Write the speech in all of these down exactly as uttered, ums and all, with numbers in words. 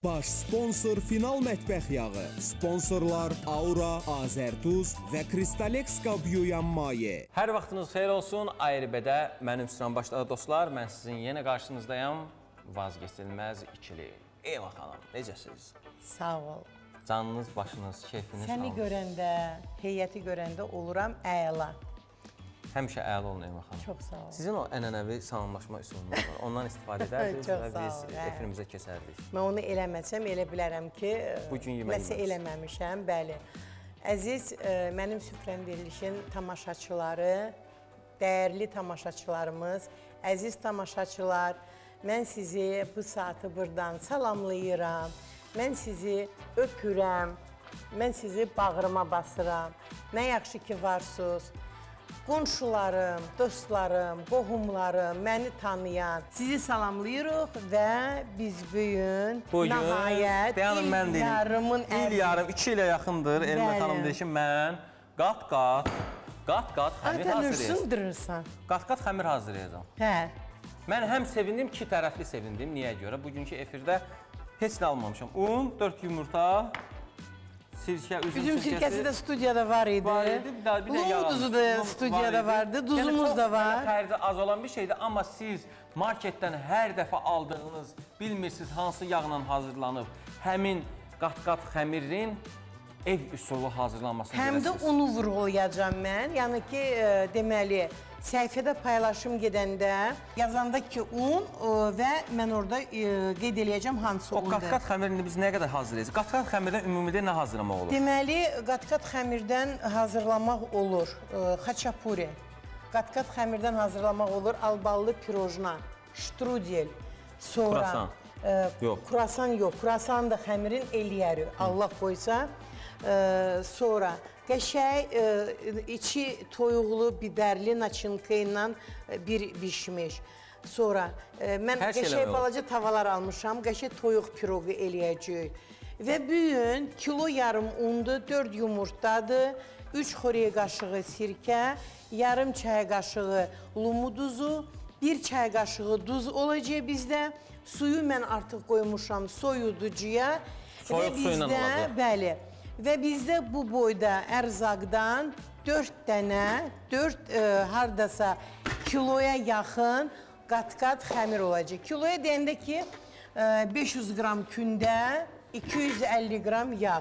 Baş sponsor Final Mətbəx yağı. Sponsorlar Aura, Azərtuz və Kristalex Qabyoyan Maye. Hər vaxtınız xeyir olsun. A R B-də mənim sıram başladı dostlar. Mən sizin yenə qarşınızdayım. Vazgeçilməz ikili. Eyvah xanım, necəsiniz? Sağ ol. Canınız, başınız, keyfiniz Səni görəndə, heyəti görəndə oluram əla. Həmişə əla olun Eyvah xanım. Çox sağ ol. Sizin o ənənəvi salamlaşma üsulunuz var. Ondan istifadə edərdiniz və biz efirimizə keçərdik. Mən onu eləməsəm, elə bilərəm ki, nəsə eləməmişəm, bəli. Əziz, mənim süfrəm verilişin tamaşaçıları, dəyərli tamaşaçılarımız, əziz tamaşaçılar, mən sizi bu saatı buradan salamlayıram, mən sizi öpürəm, mən sizi bağrıma basıram. Nə yaxşı ki varsınız. Qonşularım, dostlarım, qohumlarım, məni tanıyan, sizi salamlayırıq və biz bugün nəhayət il yarımın il yarım, iki ilə yaxındır. Elmə xanım deyir ki, mən qat-qat, qat-qat xəmir hazırlayacam. Qat-qat xəmir hazırlayacam. Hə. Mən həm sevindim, iki tərəfli sevindim. Niyə görə? Bugünkü efirdə heç nə almamışam. Un, dörd yumurta, sirkə, üzüm, üzüm sirkəsi də studiyada var idi. Var idi. Lulu duzu da studiyada vardı. Duzumuz da var. Xərci az olan bir şeydir. Amma siz marketdən hər dəfə aldığınız, bilmirsiniz hansı yağla hazırlanıb, həmin qat-qat xəmirin ev üsulu hazırlanmasını görəsiniz. Həm də unu vurğulayacam mən. Yəni ki, deməli, səhifədə paylaşım gedəndə yazanda ki, un və mən orada qeyd eləyəcəm hansı undur. O qat-qat xəmirini biz nə qədər hazırlayacaq? Qat-qat xəmirdən ümumidə nə hazırlamaq olur? Deməli, qat-qat xəmirdən hazırlamaq olur xaçapuri. Qat-qat xəmirdən hazırlamaq olur alballı pirojna, ştrudel, sonra... Kurasan. Yox. Kurasan yox. Kurasan da xəmirin eləyəri. Allah qoysa. Sonra qəşəng içi toyuqlu, bibərli naçınka ilə bir bişmiş. Sonra mən qəşəng balaca tavalar almışam, qəşəng toyuq piroqu eləyəcək. Və bugün kilo yarım undur, dörd yumurtadır, üç xorey qaşığı sirkə, yarım çay qaşığı lumu duzu, bir çay qaşığı duz olacaq bizdə. Suyu mən artıq qoymuşam soyuducuya. Soyuq suyla olacaq. Bəli. Və bizdə bu boyda ərzaqdan dörd dənə, dörd hardasa kiloya yaxın qat-qat xəmir olacaq. Kiloya deyəndə ki, beş yüz qram kündə, iki yüz əlli qram yağ.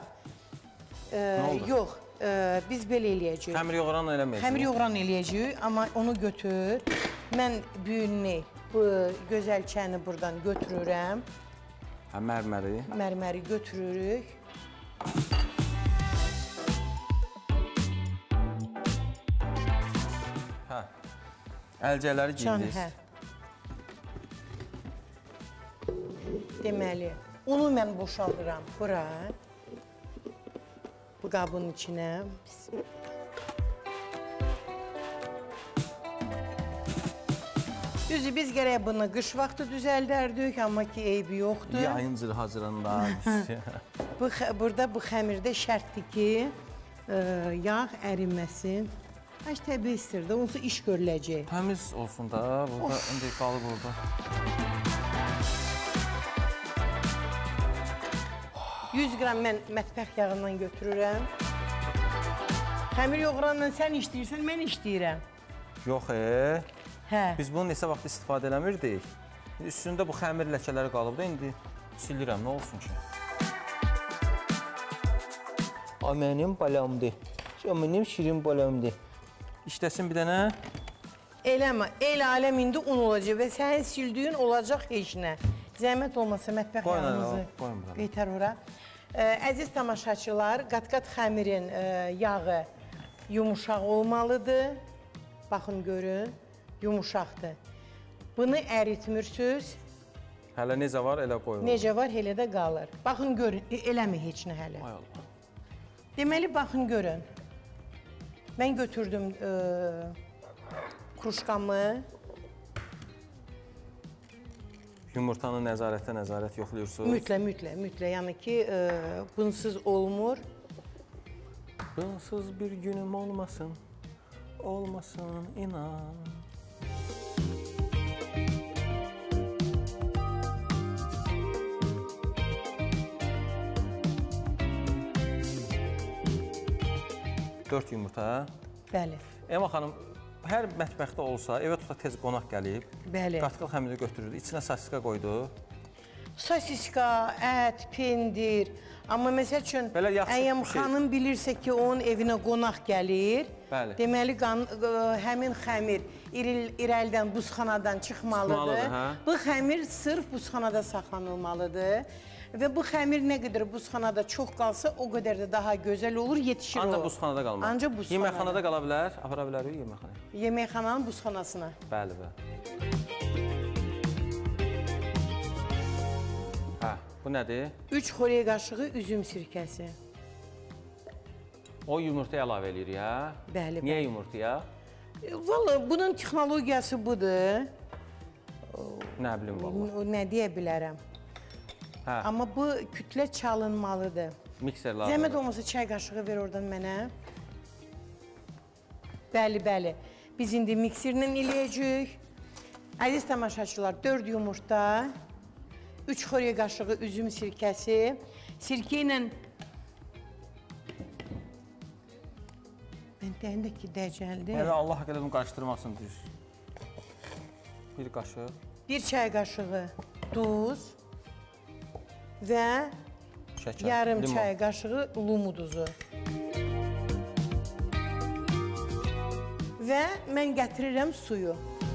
Nə oldu? Yox, biz belə eləyəcəyik. Xəmir yoğuran eləməyəcəyik. Xəmir yoğuran eləyəcəyik, amma onu götür. Mən büyünü, bu gözəlçəni buradan götürürəm. Hə, mərməri? Mərməri götürürük. Hə, əlcəkləri giyindiniz. Hə. Deməli, unu mən boşaldıram bura. Bu qabın içinə. Düzü, biz gərək bunu qış vaxtı düzəldərdik, amma ki, eybi yoxdur. Yayıncır hazırında. Burada bu xəmirdə şərtdir ki, yağ əriməsin. Heç təbii istirdə, onsuz iş görüləcək. Təmiz olsun da, burada indi qalıb orada. yüz qram mən mətbəx yağından götürürəm. Xəmir yoğuranla sən işləyirsən, mən işləyirəm. Yox, e. Hə. Biz bunu neçə vaxt istifadə eləmirdik. Üstündə bu xəmir ləkələri qalıb da, indi silirəm, nə olsun ki? O mənim balamdır. O mənim şirin balamdır. İşləsin bir dənə. Eləmə, el aləm indi un olacaq və sənin sildiyin olacaq heç nə. Zəhmət olmasa mətbəx yağımızı qeytər ora. Əziz tamaşaçılar, qat-qat xəmirin yağı yumuşaq olmalıdır. Baxın, görün, yumuşaqdır. Bunu əritmirsiniz. Hələ necə var, elə qoyulur. Necə var, elə də qalır. Baxın, görün, eləmə heç nə hələ. Ay Allah. Deməli, baxın, görün. Mən götürdüm kruşkamı. Yumurtanı nəzarətə nəzarət yoxlayırsınız? Mütlə, mütlə, mütlə. Yəni ki, bunsuz olmur. Bunsuz bir günüm olmasın, olmasın inan. dörd yumurta. Bəli. Elma xanım, hər mətbəxdə olsa, evə tuta tez qonaq gəlib, Bəli. qatqıl xəmiri götürürdü, içinə sosiska qoydu. Sosiska, ət, pendir. Amma məsəl üçün, Belə yaxşı əgər bir şey- xanım bilirsə ki, onun evinə qonaq gəlir, Bəli. deməli qan, ə, həmin xəmir iril, irəldən buzxanadan çıxmalıdır. Çıxmalıdır, hə? Bu xəmir sırf buzxanada saxlanılmalıdır. Və bu xəmir nə qədər buzxanada çox qalsa, o qədər də daha gözəl olur, yetişir Ancaq o. buzxanada qalmaz. Ancaq buzxanada. Yeməkxanada qala bilər, apara bilərik yeməkxanaya. Yeməkxananın buzxanasına. Bəli, bəli. Hə, bu nədir? üç xörək qaşığı üzüm sirkəsi. O yumurta əlavə eləyirik, hə? Bəli, Niyə bəli. yumurtaya? Valla bunun texnologiyası budur. Nə bilim, valla. O nə deyə bilərəm. Hə, Amma bu kütlə çalınmalıdır. mikser Zəhmət lazım. olmasa çay qaşığı ver oradan mənə. Bəli, bəli. Biz indi mikserlə eləyəcəyik. Əziz tamaşaçılar, dörd yumurta, üç xörək qaşığı üzüm sirkəsi, sirkə ilə mən deyəndə də ki, dəcəldir. Elə Allah qədər onu qarışdırmasın düz. Bir qaşıq. Bir çay qaşığı duz və Şəkər, yarım limon. çay qaşığı lumu duzu. Və mən gətirirəm suyu.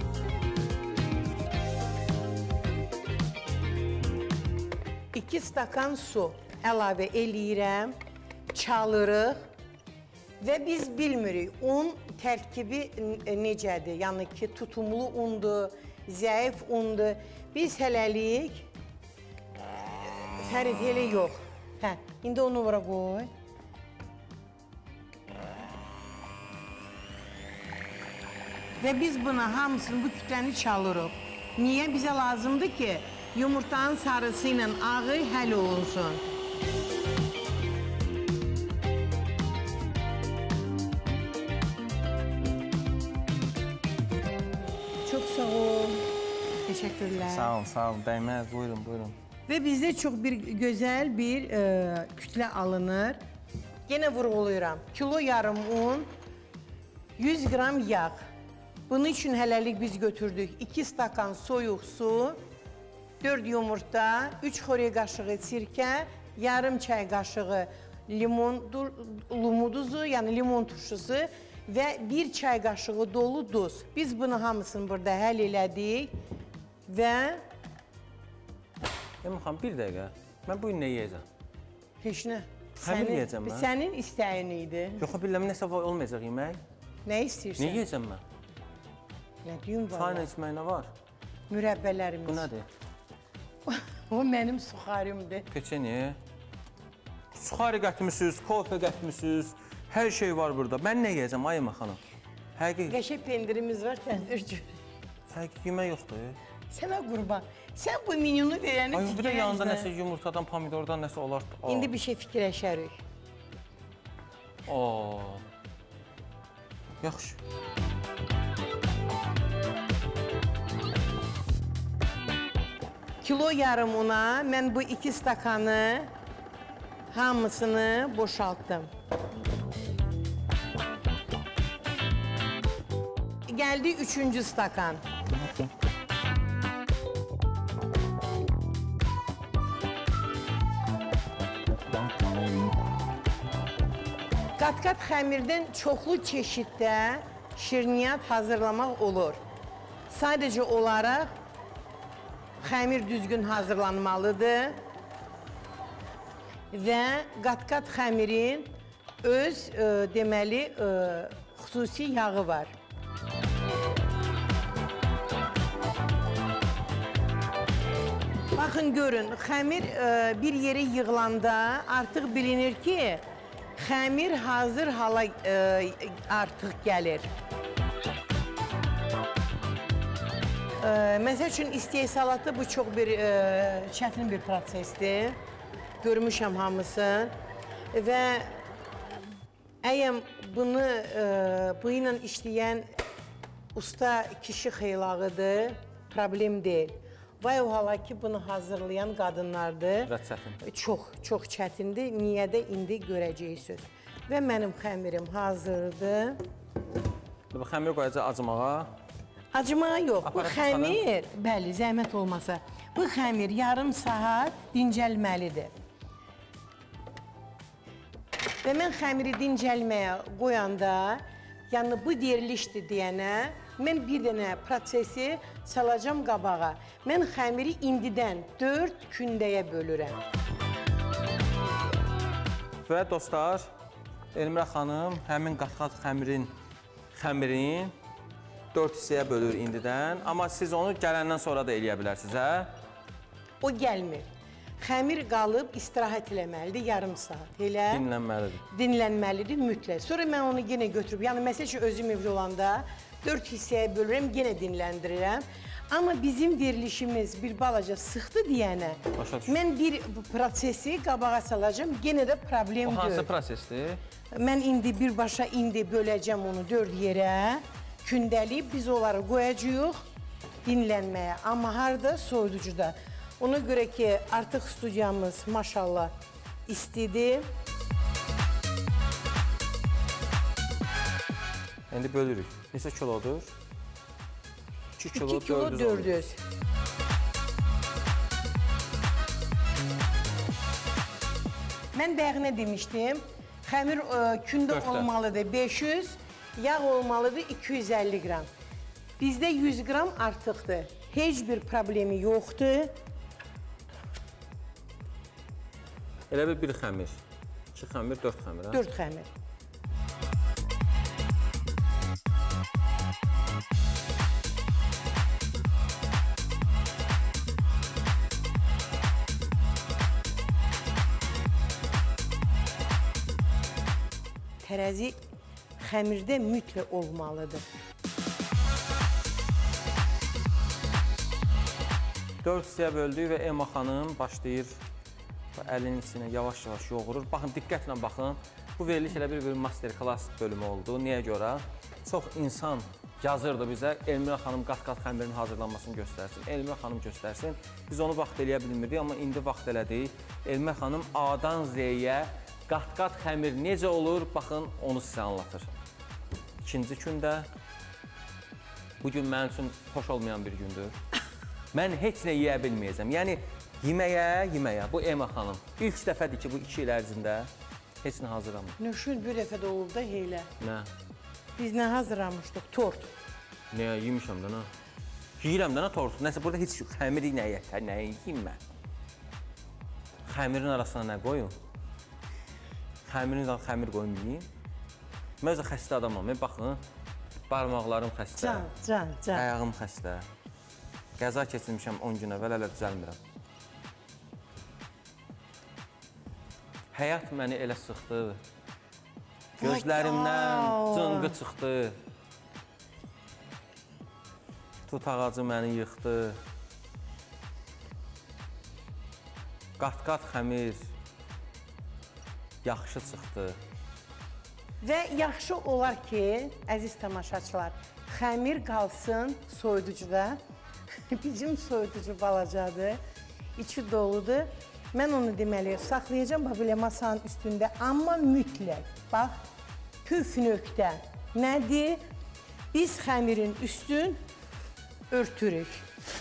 İki stakan su əlavə eləyirəm, çalırıq və biz bilmirik un tərkibi necədir, yəni ki, tutumlu undur, zəif undur. Biz hələlik Fərid elə yox. Hə, indi onu ora qoy. Və biz buna hamısını, bu kütləni çalırıq. Niyə? Bizə lazımdır ki, yumurtanın sarısı ilə ağı həll olunsun. Çox sağ ol. Teşekkürler. Sağ olun, sağ olun. Dəyməz, buyurun, buyurun. Ve bizde çok bir güzel bir e, kütle alınır. Yine vurğuluyuram. Kilo yarım un, yüz gram yağ. Bunun için hələlik biz götürdük. iki stakan soyuq su, dörd yumurta, üç xörək qaşığı sirkə, yarım çay qaşığı limon, lumu duzu, yəni limon turşusu və bir çay qaşığı dolu duz. Biz bunu hamısını burada həll elədik və Elma xanım, bir dəqiqə. Mən bugün nə yeyəcəm? heç nə. Xəmir yeyəcəm mən. Sənin istəyin idi. Yox, biləm, nəsə olmayacaq yemək. Nə istəyirsən? Nə yeyəcəm mən? Nə deyim Çayla valla? içmək nə var? Mürəbbələrimiz. Bu nədir? O mənim suxarimdir. Peçeni. Suxari qətmişsiniz, kofe qətmişsiniz. Hər şey var burada. Mən nə yeyəcəm, ay Elma xanım? Həqiqi, Qəşəng pendirimiz var, təndir həqiqi yemək yoxdur. Sənə qurban. Sən bu menyunu verəni Ay, bir də yanında fikirləşmə. nəsə yumurtadan, pomidordan nəsə olar. Aa. İndi bir şey fikirləşərik. Aa. Yaxşı. Kilo yarım una mən bu iki stakanı hamısını boşaltdım. Geldi üçüncü stakan. Qat-qat xəmirdən çoxlu çeşiddə şirniyyat hazırlamaq olur. Sadəcə olaraq xəmir düzgün hazırlanmalıdır və qat-qat xəmirin öz e, deməli e, xüsusi yağı var. Baxın görün, xəmir e, bir yerə yığılanda artıq bilinir ki, xəmir hazır hala e, artıq gəlir. E, məsəl üçün istehsalatda bu çox bir e, çətin bir prosesdir. Görmüşəm hamısını və əgər bunu e, bu ilə işləyən usta kişi xeylağıdır, problem deyil. Vay o hala ki bunu hazırlayan qadınlardır. Biraz çətin. Çox, çox çətindir. Niyə də indi görəcəksiniz. Və mənim xəmirim hazırdır. Bu xəmiri qoyacaq acımağa. Acımağa yox, bu Aparat xəmir, bəli, zəhmət olmasa, bu xəmir yarım saat dincəlməlidir. Və mən xəmiri dincəlməyə qoyanda, yəni bu derilişdir deyənə, mən bir dənə prosesi salacam qabağa. Mən xəmiri indidən dörd kündəyə bölürəm. Və dostlar, Elmirə xanım həmin qat-qat xəmirin xəmirin dörd hissəyə bölür indidən. Amma siz onu gələndən sonra da eləyə bilərsiniz, hə? O gəlmir. Xəmir qalıb istirahət eləməlidir yarım saat. Elə Dinlənməlidir. dinlənməlidir mütləq. Sonra mən onu yenə götürüb, yəni məsəl üçün özüm evli olanda dörd hissəyə bölürəm, yenə dinləndirirəm. Amma bizim verilişimiz bir balaca sıxdı deyənə, mən bir prosesi qabağa salacağım, yenə də problem O hansı deyil. prosesdir? Mən indi birbaşa indi böləcəm onu dörd yerə, kündəliyib biz onları qoyacağıq dinlənməyə. Amma harada? Soyuducuda. Ona görə ki, artıq studiyamız maşallah istidir. İndi bölürük. Neçə kilodur? iki kilo, iki kilo dörd yüz. Mən dəğinə demişdim, xəmir ə, kündə olmalıdır beş yüz, yağ olmalıdır iki yüz əlli qram. Bizdə yüz qram artıqdır. Heç bir problemi yoxdur. Elə bir bir xəmir. iki xəmir, dörd xəmir, hə? dörd xəmir. Tərəzi xəmirdə mütləq olmalıdır. dörd hissəyə böldük və Elma xanım başlayır əlinin içinə yavaş-yavaş yoğurur. Baxın, diqqətlə baxın. Bu veriliş elə bir, bir master-class bölümü oldu. Niyə görə? Çox insan yazırdı bizə, Elmirə xanım qat-qat xəmirin hazırlanmasını göstərsin, Elmirə xanım göstərsin. Biz onu vaxt eləyə bilmirdik, amma indi vaxt elədik. Elmirə xanım A-dan Z-yə qat-qat xəmir necə olur, baxın, onu sizə anlatır. İkinci gündə, bugün mənim üçün xoş olmayan bir gündür. Mən heç nə yeyə bilməyəcəm. Yəni, yeməyə, yeməyə. Bu Elma xanım ilk dəfədir ki, bu iki il ərzində heç nə hazırlamır. Nüşün bir dəfə də olub da heylə. Nə? Biz nə hazırlamışdıq? Tort. Nəyə yemişəm də, nə? Yiyirəm də, nə tortu? Nəsə, burada heç xəmiri nə yətər, nə yiyim mən? Xəmirin arasına nə qoyun? Xəmirin arasına xəmir qoyun yiyim. Mən özə xəstə adamam, baxın. Barmaqlarım xəstə. Can, can, can. Ayağım xəstə. Qəza keçirmişəm on gün əvvəl, hələ düzəlmirəm. Həyat məni elə sıxdı. Gözlərimdən cınqı çıxdı. Tut ağacı məni yıxdı. Qat-qat xəmir yaxşı çıxdı. Və yaxşı olar ki, əziz tamaşaçılar, xəmir qalsın soyuducuda. Bizim soyuducu balacadır, içi doludur. Mən onu deməli saxlayacağım belə masanın üstündə, amma mütləq, bax, püf nöqtə nədir? Biz xəmirin üstün örtürük.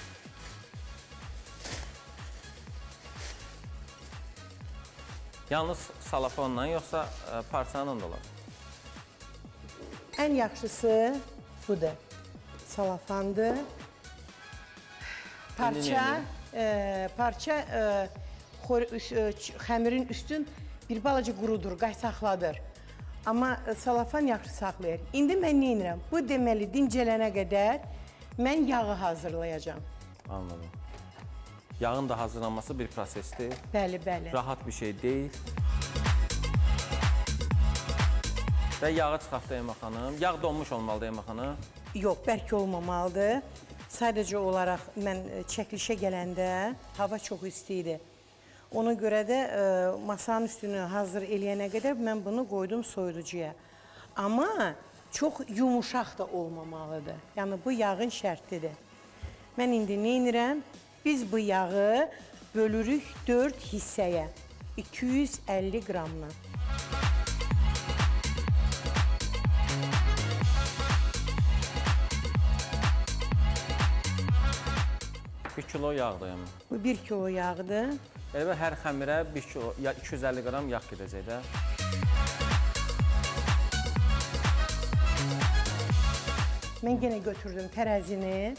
Yalnız salafonla, yoxsa parçanla da olar? Ən yaxşısı budur, salafandır. Parça, e, parça e, xor, e, xəmirin üstün bir balaca qurudur, qaysaqladır. Amma e, salafan yaxşı saxlayır. İndi mən nə edirəm? Bu deməli dincələnə qədər mən yağı hazırlayacağam. Anladım. Yağın da hazırlanması bir prosesdir. Bəli, bəli. Rahat bir şey deyil. Və yağı çıxartdı Elma xanım. Yağ donmuş olmalıdır Elma xanım. Yox, bərk olmamalıdır. Sadəcə olaraq mən çəkilişə gələndə hava çox isti idi. Ona görə də e, masanın üstünü hazır eləyənə qədər mən bunu qoydum soyuducuya. Amma çox yumuşaq da olmamalıdır. Yəni bu yağın şərtidir. Mən indi nə edirəm? Biz bu yağı bölürük dörd hissəyə. iki yüz əlli qramla. bir kilo yağdır yəni. Bu bir kilo yağdır. Elə hər xəmirə bir kilo, ya iki yüz əlli qram yağ gedəcək də. Mən yenə götürdüm tərəzini.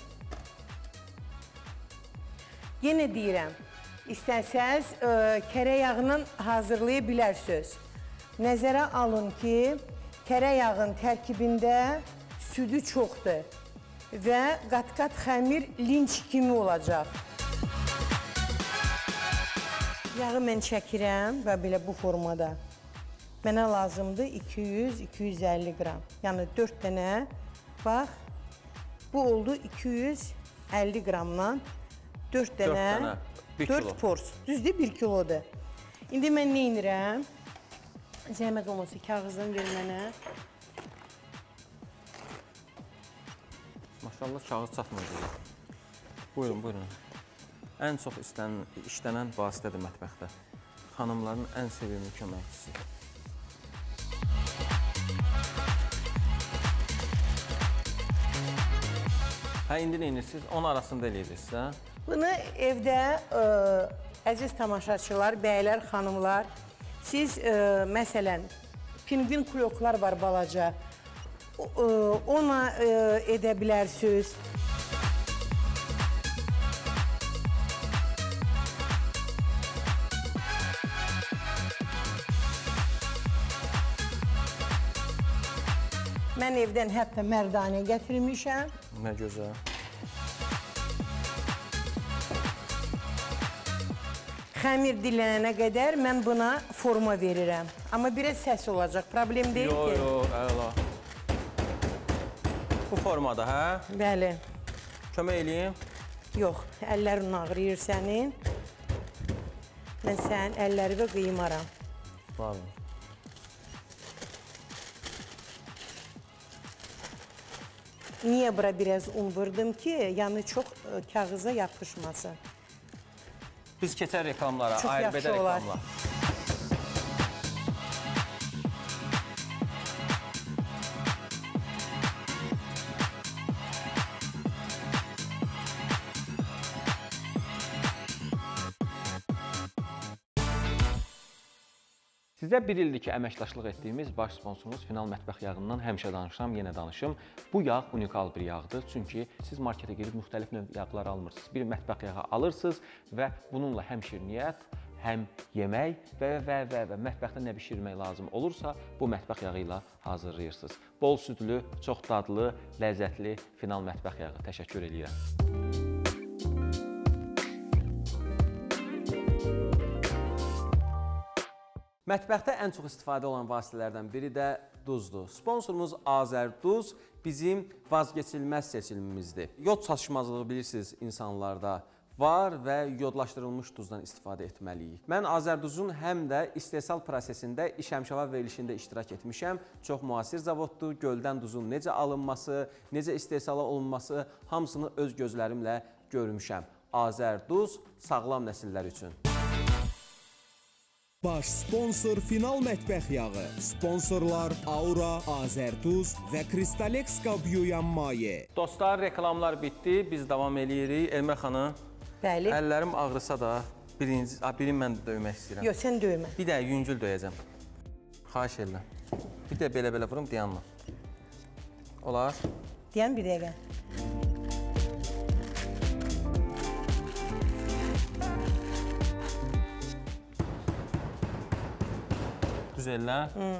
Yenə deyirəm, istəsəz kərə yağını hazırlaya bilərsiniz. Nəzərə alın ki, kərə yağın tərkibində südü çoxdur və qat-qat xəmir linç kimi olacaq. Yağı mən çəkirəm və belə bu formada. Mənə lazımdır iki yüz iki yüz əlli qram. Yəni dörd dənə, bax, bu oldu iki yüz əlli qramdan dörd dənə, dörd pors. Düzdür, bir kilodur. İndi mən nə edirəm? Zəhmət olmasa kağızını ver mənə. Maşallah kağız çatmır bizə. Buyurun, buyurun. Ən çox istənən, işlənən vasitədir mətbəxdə. Xanımların ən sevimli köməkçisi. Hə, indi nə edirsiniz? Onun arasında eləyirsiniz, hə? Bunu evdə, ə, əziz tamaşaçılar, bəylər, xanımlar, siz, ə, məsələn, pingvin kroklar var balaca, ə, ona ə, edə bilərsiniz. Mən evdən hətta mərdanə gətirmişəm. Nə gözəl. Xəmir dilənənə qədər mən buna forma verirəm. Amma biraz səs olacaq, problem deyil ki. Yox, yox, əla. Bu formada, hə? Bəli. Kömək eləyim. Yox, əllərin ağrıyır sənin. Mən sənin əlləri və qıymaram. Vallahi. Niyə bura biraz un vurdum ki, yəni çox kağıza yapışmasın. Biz keçər reklamlara, Çox Ayurveda yaxşı olar. reklamlar. Sizə bir ildir ki, əməkdaşlıq etdiyimiz baş sponsorumuz Final Mətbəx yağından həmişə danışıram, yenə danışım. Bu yağ unikal bir yağdır, çünki siz marketə girib müxtəlif növ yağlar almırsınız. Bir mətbəx yağı alırsınız və bununla həm şirniyyat, həm yemək və, və, və, və mətbəxdə nə bişirmək lazım olursa, bu mətbəx yağı ilə hazırlayırsınız. Bol südlü, çox dadlı, ləzzətli Final Mətbəx yağı. Təşəkkür edirəm. Mətbəxdə ən çox istifadə olan vasitələrdən biri də duzdur. Sponsorumuz Azərduz bizim vazgeçilməz seçimimizdir. Yod çatışmazlığı bilirsiniz insanlarda var və yodlaşdırılmış duzdan istifadə etməliyik. Mən Azərduzun həm də istehsal prosesində işəmşava verilişində iştirak etmişəm. Çox müasir zavoddur. Göldən duzun necə alınması, necə istehsala olunması hamısını öz gözlərimlə görmüşəm. Azərduz sağlam nəsillər üçün. Baş sponsor Final Mətbəx yağı. Sponsorlar Aura, Azərduz və Kristalexka Bioyanmaye. Dostlar, reklamlar bitdi. Biz davam eləyirik. Elmə xanım, Bəli. əllərim ağrısa da birinci, birini mən döymək istəyirəm. Yox, sən döymə. Bir də yüngül döyəcəm. Xahiş edirəm. Bir də belə-belə vurum, dayanma. Olar. Deyən bir dəqiqə. Düz elə.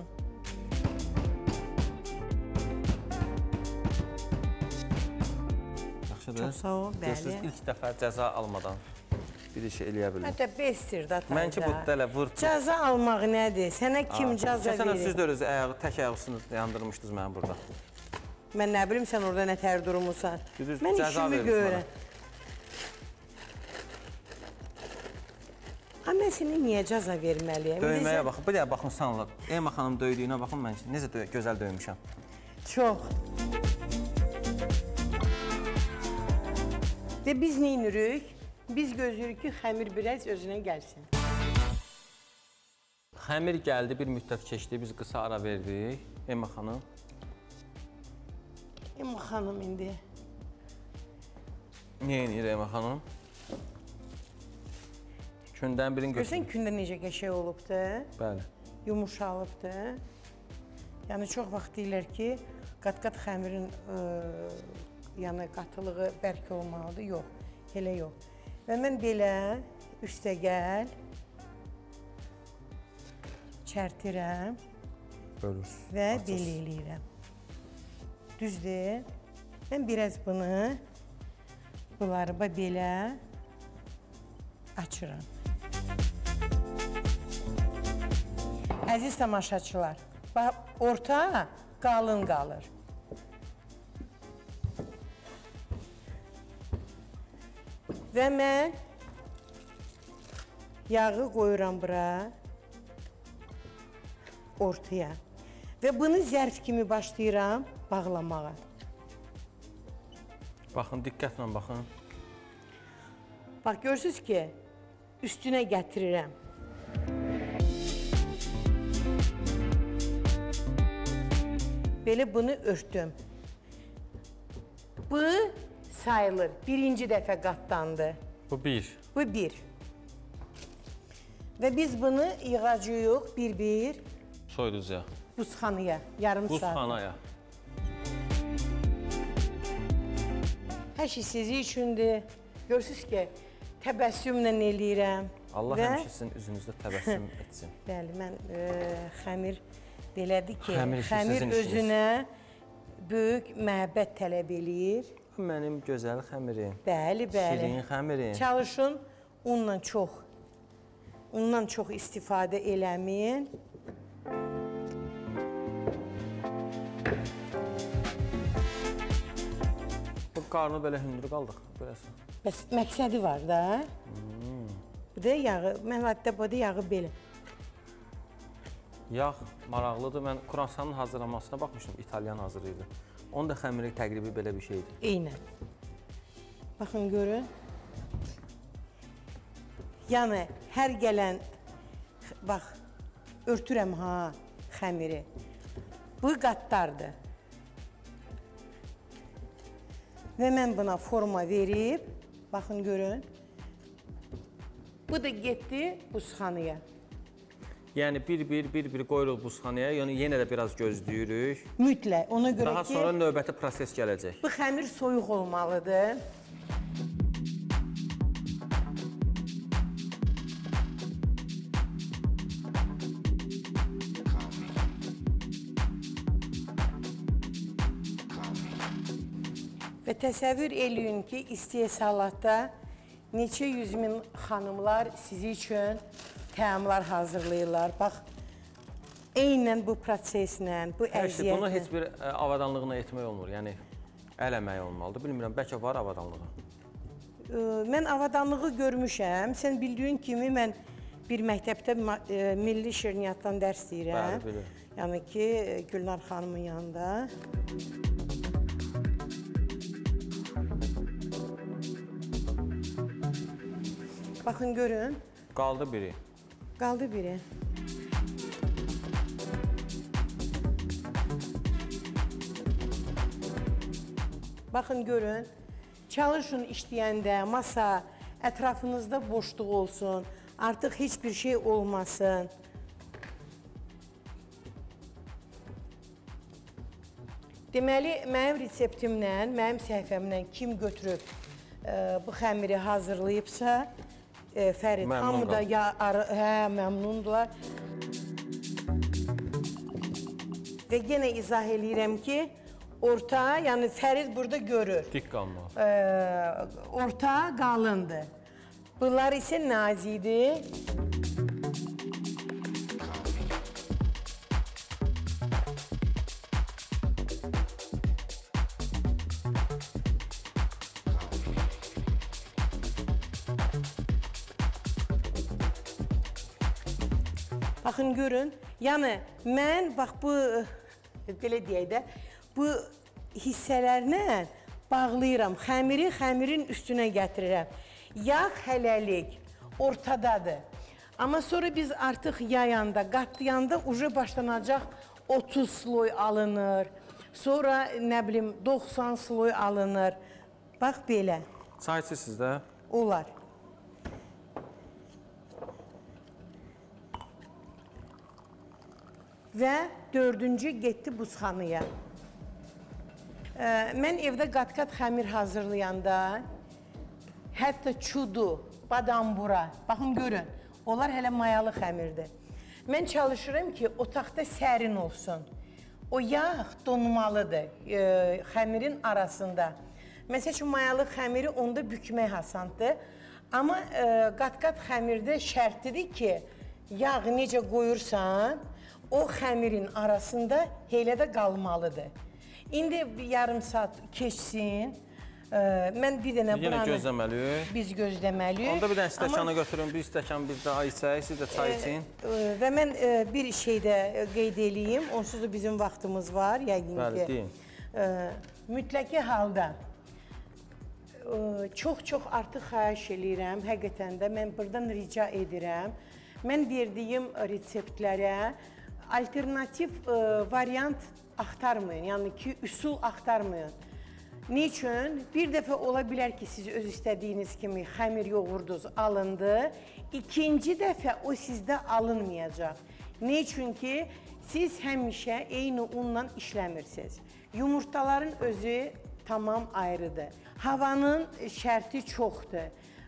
Yaxşıdır. Çox sağ ol, bəli. Görürsünüz, ilk dəfə cəza almadan bir işi eləyə bildim. Hətta bestir da tayda. Mən ki, bu dələ vur. Cəza almaq nədir? Sənə kim cəza Sən verir? siz də özü ayağı, tək ayağısını yandırmışdınız mənim burada. Mən nə bilim, sən orada nə tər durmuşsan. Düz Mən cəza işimi verirsən görəm. Ha, mən sənə niyə cəza verməliyəm? Döyməyə baxın, bir də baxın sanılır. Elmə xanım döydüyünə baxın, mən necə dö gözəl döymüşəm. Çox. Və biz nə edirik? Biz gözləyirik ki, xəmir biraz özünə gəlsin. Xəmir gəldi, bir müddət keçdi, biz qısa ara verdik. Elmə xanım. Elmə xanım indi. Niyə inir Elmə xanım? Kündən birini Görsən götürün. kündə necə qəşəng olubdur, Bəli. yumuşalıbdır. Yəni çox vaxt deyirlər ki, qat-qat xəmirin ə, yəni qatılığı bərk olmalıdır. Yox, elə yox. Və mən belə üstəgəl çərtirəm Bölür. və belə eləyirəm. Düzdür? Mən biraz bunu bunları belə açıram. Əziz tamaşaçılar, bax, orta qalın qalır. Və mən yağı qoyuram bura, ortaya. Və bunu zərf kimi başlayıram bağlamağa. Baxın, diqqətlə baxın. Bax, görürsünüz ki, üstünə gətirirəm. Belə bunu örtdüm. Bu sayılır, birinci dəfə qatlandı. Bu bir. Bu bir. Və biz bunu yığacağıq bir-bir Soyduzuya. buzxanaya, yarım saat. Buzxanaya. Hər şey sizi üçündür. Görürsünüz ki, təbəssümlə eləyirəm. Allah Və- həmişə sizin üzünüzdə təbəssüm etsin. Bəli, mən e, xəmir belədir ki, Xəmir işi xəmir sizin işiniz. özünə böyük məhəbbət tələb eləyir. Mənim gözəl xəmirim. Bəli, bəli. Şirin xəmirim. Çalışın, unla çox, undan çox istifadə eləməyin. Bu qarnı belə hündür qaldıq. Görəsən. Bəs məqsədi var da. Bu da yağı, mən hətta bu da yağı belə. Yağ maraqlıdır. Mən kruasanın hazırlanmasına baxmışdım. İtalyan hazırlayırdı. Onun da xəmiri təqribi belə bir şeydir. Eynən. Baxın, görün. Yəni, hər gələn, bax, örtürəm ha, xəmiri. Bu qatlardır. Və mən buna forma verib, baxın, görün. Bu da getdi buzxanaya. Yəni bir-bir, bir-bir qoyuruq buzxanaya. Yəni yenə də biraz gözləyirik. Mütləq, ona görə Daha ki, sonra növbəti proses gələcək. bu xəmir soyuq olmalıdır. Və təsəvvür eləyin ki, istehsalatda neçə yüz min xanımlar sizi üçün təamlar hazırlayırlar. Bax, eynən bu proseslə, bu Hər şey, bunu əziyyətlə. heç bir ə, avadanlığına etmək olmur. Yəni əl əməyi olmalıdır. Bilmirəm, bəlkə var avadanlığı. Ə, Mən avadanlığı görmüşəm. Sən bildiyin kimi mən bir məktəbdə ma- ə, milli şirniyyatdan dərs deyirəm. Bəli, bilirəm. Yəni ki, Gülnar xanımın yanında. Baxın, görün. Qaldı biri. Qaldı biri. Baxın, görün. Çalışın işləyəndə, masa, ətrafınızda boşluq olsun. Artıq heç bir şey olmasın. Deməli, mənim reseptimlə, mənim səhifəmlə kim götürüb ə, bu xəmiri hazırlayıbsa, ə, Fərid, Məmnun hamı da qaldım. ya, arı, hə, məmnundular. Və yenə izah eləyirəm ki, orta, yəni Fərid burada görür. Dik qalmalı. Ə, orta qalındır. Bunlar isə nazikdir. Baxın, görün. Yəni, mən, bax, bu, belə deyək də, bu hissələrlə bağlayıram. Xəmiri xəmirin üstünə gətirirəm. Yağ hələlik ortadadır. Amma sonra biz artıq yayanda, qatlayanda uca başlanacaq otuz sloy alınır. Sonra, nə bilim, doxsan sloy alınır. Bax, belə. Çay içirsiniz də? Olar. Və dördüncü getdi buzxanaya. Mən evdə qat-qat xəmir hazırlayanda, hətta çudu, badambura, baxın görün, onlar hələ mayalı xəmirdir. Mən çalışıram ki, otaqda sərin olsun. O yağ donmalıdır xəmirin arasında. Məsəl üçün, mayalı xəmiri onda bükmək asandır. Amma qat-qat xəmirdə şərtidir ki, yağı necə qoyursan, o xəmirin arasında elə də qalmalıdır. İndi yarım saat keçsin. Mən bir dənə buranı... Yenə gözləməliyik. Biz gözləməliyik. Onda bir dənə stəkanı götürün, bir stəkan biz də ay içək, siz də çay için. Və mən bir şey də qeyd edeyim, onsuz da bizim vaxtımız var, yəqin ki. Bəli, deyin. Mütləqi halda çox-çox artıq xahiş edirəm, həqiqətən də mən buradan rica edirəm. Mən verdiyim reseptlərə alternativ variant axtarmayın, yəni ki, üsul axtarmayın. Niçin? Bir dəfə ola bilər ki, siz öz istədiyiniz kimi xəmir yoğurdunuz, alındı. İkinci dəfə o sizdə alınmayacaq. Niçin ki, siz həmişə eyni unla işləmirsiniz. Yumurtaların özü tamam ayrıdır. Havanın şərti çoxdur.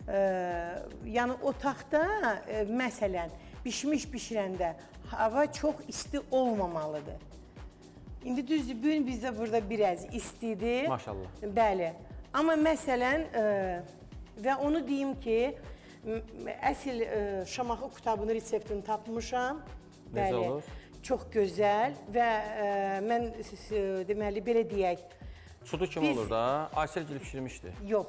Yəni, otaqda, məsələn, bişmiş bişirəndə hava çox isti olmamalıdır. İndi düzdür, bugün bizdə burada biraz istidir. Maşallah. Bəli. Amma məsələn, və onu deyim ki, əsl Şamaxı qutabının reseptini tapmışam. Necə olur? Çox gözəl və mən deməli, belə deyək. Çudu kimi olur da, Aysel gülü pişirmişdi. Yox.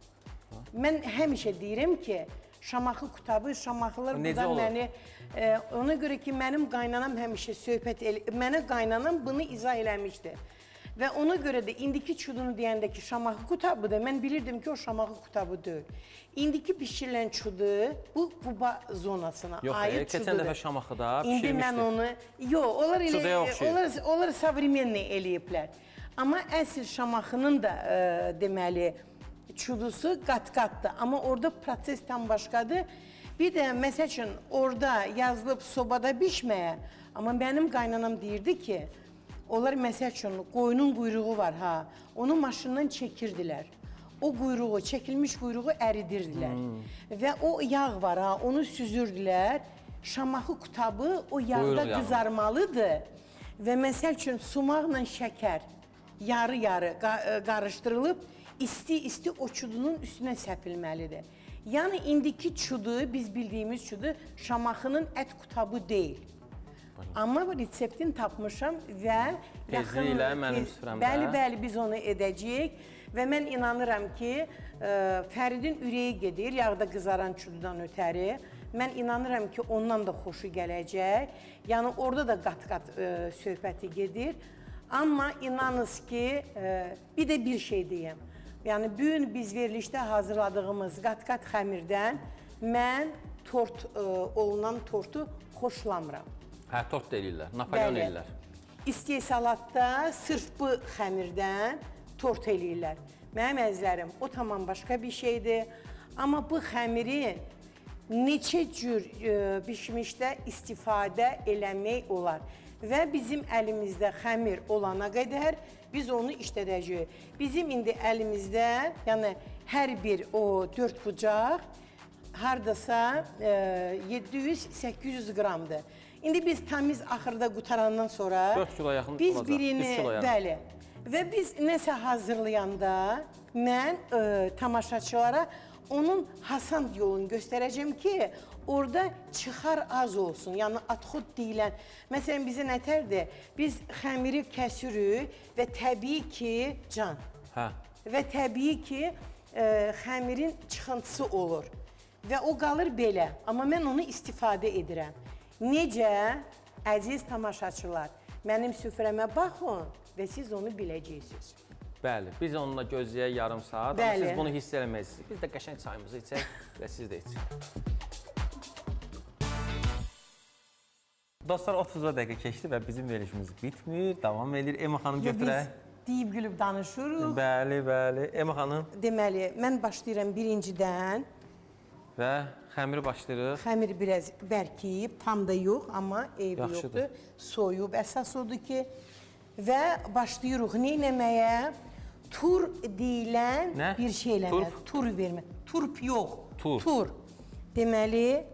Mən həmişə deyirəm ki, Şamaxı qutabı, Şamaxılar burada məni... Ona görə ki, mənim qaynanam həmişə söhbət elə... Mənə qaynanam bunu izah eləmişdi. Və ona görə də indiki çudunu deyəndə ki, Şamaxı qutabıdır, mən bilirdim ki, o Şamaxı qutabı deyil. İndiki pişirilən çudu bu Quba zonasına aid çududur. Yox, keçən dəfə Şamaxıda pişirmişdi. İndi mən onu... Yox, onlar savremenni eləyiblər. Amma əsl Şamaxının da deməli çudusu qat-qatdır. Amma orada prosesdən başqadır. Bir də, məsəl üçün, orada yazılıb sobada bişməyə, amma mənim qaynanam deyirdi ki, onlar, məsəl üçün, qoyunun quyruğu var, ha, onu maşından çəkirdilər. O quyruğu, çəkilmiş quyruğu əridirdilər. Və o yağ var, ha, onu süzürdülər. Şamaxı qutabı o yağda qızarmalıdır. Və, məsəl üçün, sumaqla şəkər yarı-yarı qarışdırılıb, isti-isti o çudunun üstünə səpilməlidir. Yəni, indiki çudu, biz bildiyimiz çudu, Şamaxının ət qutabı deyil. Amma reseptini tapmışam və... Tezli ilə mənim süfrəmdə. Bəli, bəli, biz onu edəcəyik və mən inanıram ki, Fəridin ürəyi gedir, yağda qızaran çududan ötəri. Mən inanıram ki, ondan da xoşu gələcək. Yəni, orada da qat-qat söhbəti gedir. Amma inanız ki, bir də bir şey deyəm. Yəni, bugün biz verilişdə hazırladığımız qat-qat xəmirdən mən tort olunan tortu xoşlamıram. Hə, tort deyirlər, Napolyon eləyirlər. İstehsalatda sırf bu xəmirdən tort eləyirlər. Mənim əzizlərim, o tamam başqa bir şeydir. Amma bu xəmirin neçə cür bişmişdə istifadə eləmək olar. Və bizim əlimizdə xəmir olana qədər biz onu işlədəcəyik. Bizim indi əlimizdə, yəni hər bir o dörd bucaq haradasa yeddi yüz səkkiz yüz qramdır. İndi biz tamiz axırda qutarandan sonra dörd kilo yaxın biz olacaq. birini, bəli, və biz nəsə hazırlayanda mən tamaşaçılara onun hasand yolunu göstərəcəm ki, orada çıxar az olsun, yəni atxod deyilən. Məsələn, bizə nətərdir? Biz xəmiri kəsirik və təbii ki, can, və təbii ki, xəmirin çıxıntısı olur və o qalır belə. Amma mən onu istifadə edirəm. Necə, əziz tamaşaçılar, mənim süfrəmə baxın və siz onu biləcəksiniz. Bəli, biz onunla gözləyək yarım saat, amma siz bunu hiss eləməyirsiniz. Biz də qəşəng çayımızı içək və siz də içək. Dostlar, otuz dəqiqə keçdi və bizim verilişimiz bitmir, davam edir. Ema xanım götürək. deyib gülüb danışırıq. Bəli, bəli. Ema xanım. Deməli, mən başlayıram birincidən. Və xəmiri başlayırıq. Xəmir biraz bərkiyib, tam da yox, amma eybi Yaxşıdır. yoxdur. Soyub, əsas odur ki, və başlayırıq neynəməyə? Tur deyilən Nə? bir şey eləməyə. Turp? Tur vermə. Turp yox. Tur. Tur. Deməli,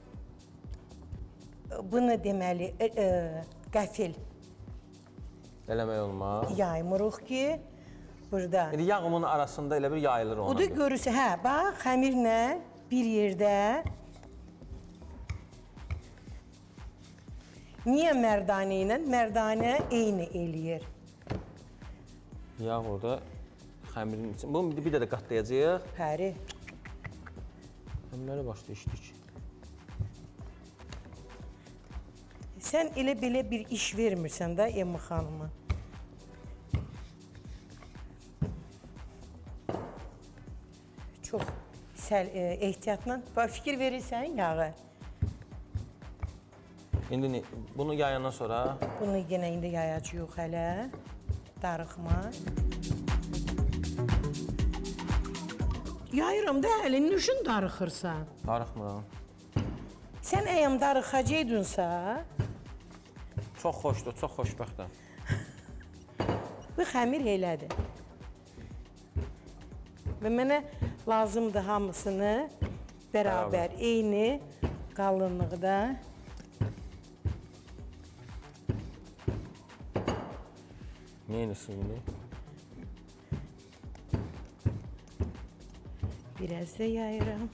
bunu deməli, e, e, qəfil Eləmək olmaz. yaymırıq ki, burada. İndi yağ unun arasında elə bir yayılır ona. O da görürsə, hə, bax, xəmirlə bir yerdə. Niyə mərdanə ilə? Mərdanə eyni eləyir. Yağ orada xəmirin için. Bunu bir də də qatlayacağıq. Pəri. Xəmirləri başda içdik. Sən elə belə bir iş vermirsən də Ema xanıma. Çox səl, e, ehtiyatla. Bax, fikir verirsən yağı. İndi ne- bunu yayandan sonra Bunu yenə indi yayacağıq hələ. Darıxma. Yayıram da hələ, nüşün darıxırsan? darıxmıram. Sən əyəm darıxacaydınsa, Çox xoşdur, çox xoşbəxtəm. bu xəmir elədir. Və mənə lazımdır hamısını bərabər, eyni qalınlıqda. Neynəsin indi? Biraz da yayıram.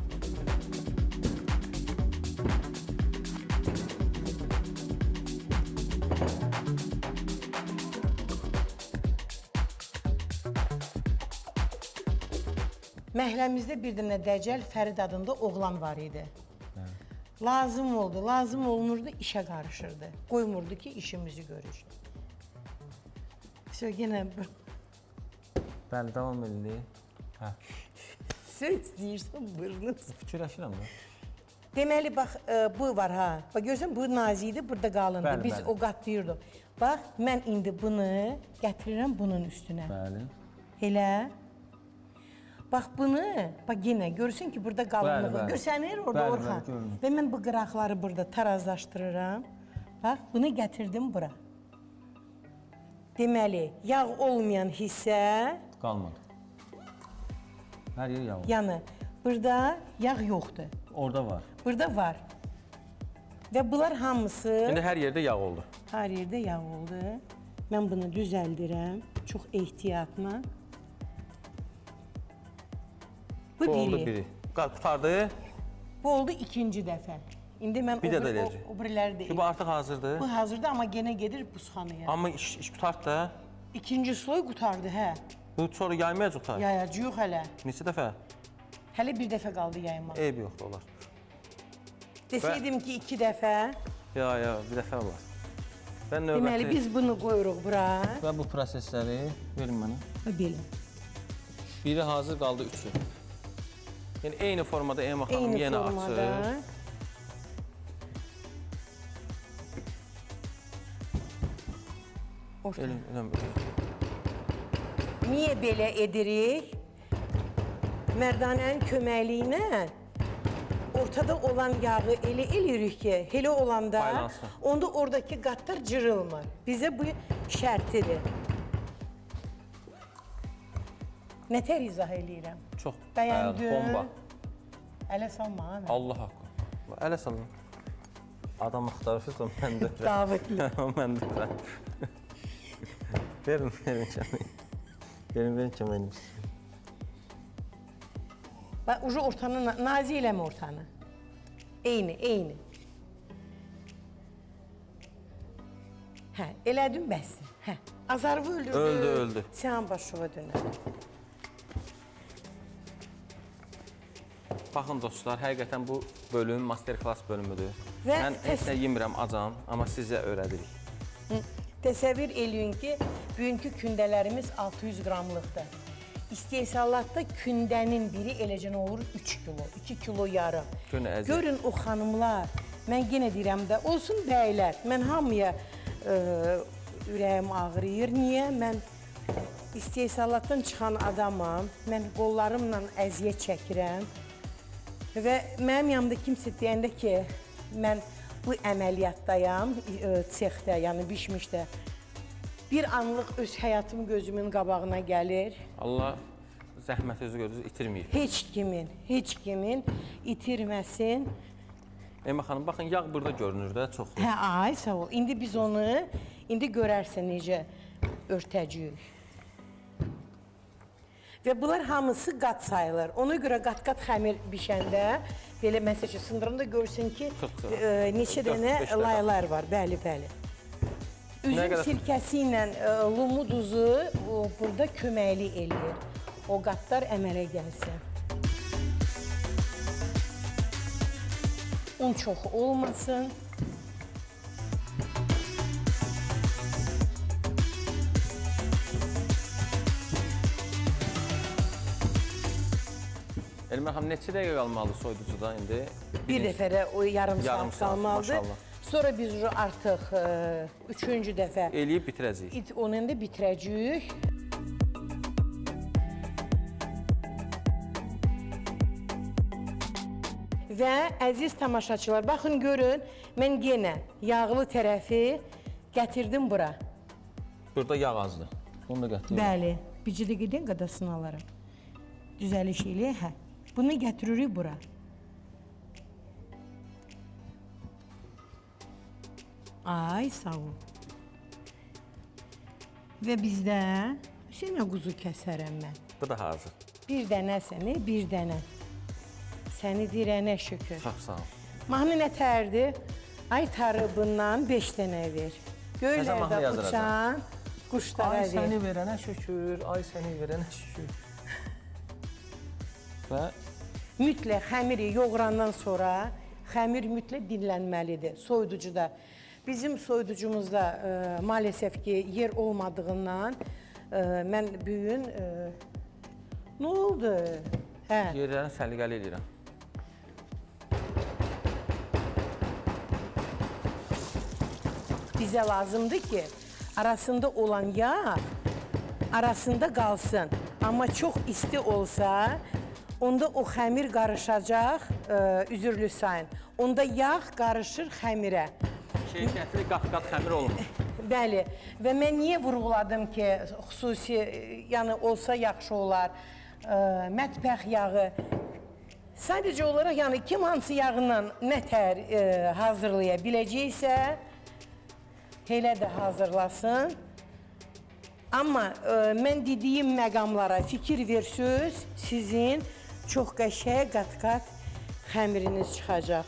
Məhəlləmizdə bir dənə dəcəl Fərid adında oğlan var idi. Lazım oldu, lazım olmurdu, işə qarışırdı. Qoymurdu ki, işimizi görür. Sonra yenə Bəli, davam edilir. Hə, söz deyirsən, burnuz. fikirləşirəm də. Deməli, bax, e, bu var ha. Bax, görürsən, bu nazik idi, burada qalındı. Bəli, Biz bəli. o qatlayırdıq. Bax, mən indi bunu gətirirəm bunun üstünə. Bəli. Elə. Bax, bunu, bax, yenə görürsən ki, burada qalınlığı. Bəli, bəli. Görsənir orada Bəli, Orxan. bəli, görünür. Və mən bu qıraqları burada tarazlaşdırıram. Bax, bunu gətirdim bura. Deməli, yağ olmayan hissə, Qalmadı. Hər yer yağ. yəni, burada yağ yoxdur. Orada var. Burada var. Və bunlar hamısı İndi hər yerdə yağ oldu. hər yerdə yağ oldu. Mən bunu düzəldirəm, çox ehtiyatla. Bu Bu oldu biri. biri. Qal, qutardı. Bu oldu ikinci dəfə. İndi mən Bir də o, də bir- eləyəcək. o, o biriləri deyil. Bu artıq hazırdır. Bu hazırda, amma yenə gedir buzxanaya. Amma iş, iş qutart da. İkinci sloy qutardı, hə. Bu sonra yaymayacaq qutar. Yayacağıq hələ. Neçə dəfə? Hələ bir dəfə qaldı yaymaq. Eyb yoxdur, olar. Desəydim ki, iki dəfə, Ya, ya, bir dəfə var. Ben deməli növbəti biz bunu qoyuruq bura. və bu prosesləri verin mənə. Və belə. Biri hazır qaldı, üçü. Yəni eyni formada Ema xanım Eyni yenə formada. açır. Orta. Elin, elin. Niyə belə edirik? Mərdanənin köməkliyi ilə ortada olan yağı elə eləyirik ki, elə olanda Paylansın. onda oradakı qatlar cırılmır. Bizə bu şərtidir. Nətər izah eləyirəm? Çox Bəyəndin? bəli, bomba. Ələ salma ha. mən. Allah haqqı. Ələ salın. Adam axtarırsınız, mən də. Davetli. Mən də. Verin, verin köməyi. Verin, verin köməyiniz. Bax, ucu ortanı, na- nazik eləmə ortanı. Eyni, eyni. Hə, elədim bəs. Hə, Azarı öldürdü. Öldü, öldü. Sən başına dönər. Baxın dostlar, həqiqətən bu bölüm masterclass bölümüdür. Və Mən heç təs- nə yemirəm, acam, amma sizə öyrədirik. Təsəvvür eləyin ki, bugünkü kündələrimiz altı yüz qramlıqdır. İstehsalatda kündənin biri eləcə nə olur? üç kilo, iki kilo yarım. Günə əziyyət. Görün o xanımlar, mən yenə deyirəm də, olsun bəylər, mən hamıya ə, ürəyim ağrıyır. Niyə? Mən istehsalatdan çıxan adamam. Mən qollarımla əziyyət çəkirəm. Və mənim yanımda kimsə deyəndə ki, mən bu əməliyyatdayam, sexdə, yəni bişmişdə. Bir anlıq öz həyatım gözümün qabağına gəlir. Allah zəhmət özü gördünüz, itirməyib. Heç kimin, heç kimin itirməsin. Elmə xanım, baxın, yağ burada görünür də çoxlu. Hə, ay, sağ ol. İndi biz onu, indi görərsən necə örtəcəyik. Və bunlar hamısı qat sayılır. Ona görə qat-qat xəmir bişəndə, belə məsəl üçün sındıranda görsün ki, e, neçə dənə laylar var. Bəli, bəli. Üzüm sirkəsi ilə e, lumu duzu o, burada köməkli eləyir. O qatlar əmələ gəlsin. Un çox olmasın. Elmə xanım, neçə dəqiqə qalmalı soyuducuda indi? Bir dəfədə o yarım, yarım saat qalmalıdır. Maşallah. Sonra biz artıq e, üçüncü dəfə eləyib bitirəcəyik. Onu da bitirəcəyik. Və əziz tamaşaçılar, baxın görün, mən yenə yağlı tərəfi gətirdim bura. Burada yağ azdır. Onu da gətirin. Bəli, bicədə gedən qadasını alaram. Düzəliş elə, hə. Bunu gətiririk bura. Ay, sağ ol. Və bizdə sənə quzu kəsərəm mən. Bu da hazır. Bir dənə səni, bir dənə. Səni dirənə şükür. Çox sağ ol. Mahnı nə tərdir? Ay tarı bundan beş dənə ver. Göylərdə uçan quşlara ver. Ay səni verənə şükür, ay səni verənə şükür. Və mütləq xəmiri yoğurandan sonra xəmir mütləq dinlənməlidir soyuducuda. Bizim soyuducumuzda e, maalesef ki yer olmadığından e, mən bugün e, nə oldu? Hə. Yerlərini səliqəli edirəm. Bizə lazımdır ki, arasında olan yağ arasında qalsın. Amma çox isti olsa, onda o xəmir qarışacaq, e, üzürlü sayın. Onda yağ qarışır xəmirə. Keyfiyyətli qat-qat xəmir olmur. Bəli. Və mən niyə vurğuladım ki, xüsusi, yəni olsa yaxşı olar, e, mətbəx yağı. Sadəcə olaraq, yəni kim hansı yağla nətər e, hazırlaya biləcəksə, elə də hazırlasın. Amma e, mən dediyim məqamlara fikir versəz, sizin çox qəşəng qat-qat xəmiriniz çıxacaq.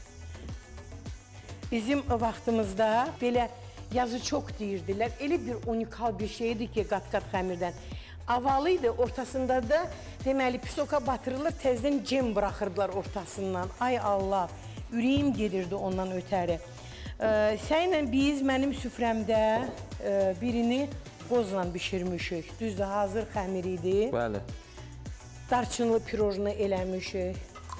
Bizim vaxtımızda belə yazı çox deyirdilər. Elə bir unikal bir şeydir ki, qat-qat xəmirdən. Avalıydı, ortasında da deməli pisoka batırılır, təzdən cem buraxırdılar ortasından. Ay Allah, ürəyim gedirdi ondan ötəri. Ee, Sənlə biz mənim süfrəmdə e, birini qozla bişirmişik. Düzdür, hazır xəmir idi. Bəli. Darçınlı pirojunu eləmişik.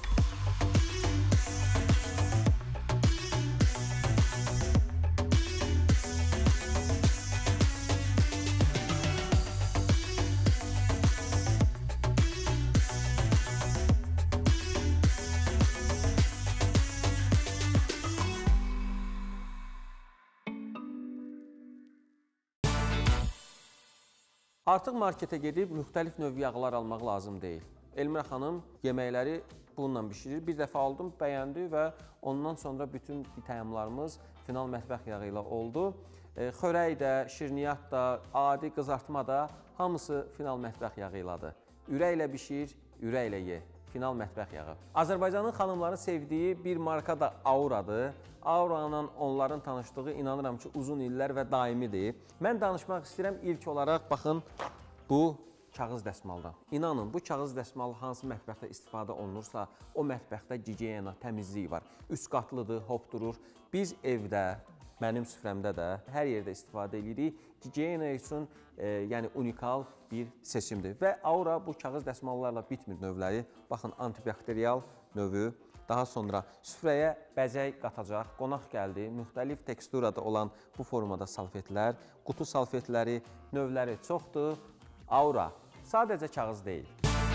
Artıq marketə gedib müxtəlif növ yağlar almaq lazım deyil. Elmira xanım yeməkləri bununla bişirir. Bir dəfə aldım, bəyəndi və ondan sonra bütün təyamlarımız final mətbəx yağı ilə oldu. E, xörək də, şirniyyat da, adi qızartma da hamısı final mətbəx yağı ilədir. Ürəklə bişir, ürəklə ye. Final mətbəx yağı. Azərbaycanın xanımların sevdiyi bir marka da Auradır. Aura ilə onların tanışdığı inanıram ki, uzun illər və daimidir. Mən danışmaq istəyirəm ilk olaraq, baxın, bu kağız dəsmaldan. İnanın, bu kağız dəsmalı hansı mətbəxdə istifadə olunursa, o mətbəxdə gigiyena, təmizlik var. Üst qatlıdır, hop durur. Biz evdə, mənim süfrəmdə də hər yerdə istifadə edirik. Gigiyena üçün e, yəni unikal bir seçimdir. Və Aura bu kağız dəsmallarla bitmir növləri. Baxın, antibakteriyal növü Daha sonra süfrəyə bəzək qatacaq, qonaq gəldi. Müxtəlif teksturada olan bu formada salfetlər, qutu salfetləri, növləri çoxdur. Aura sadəcə kağız deyil.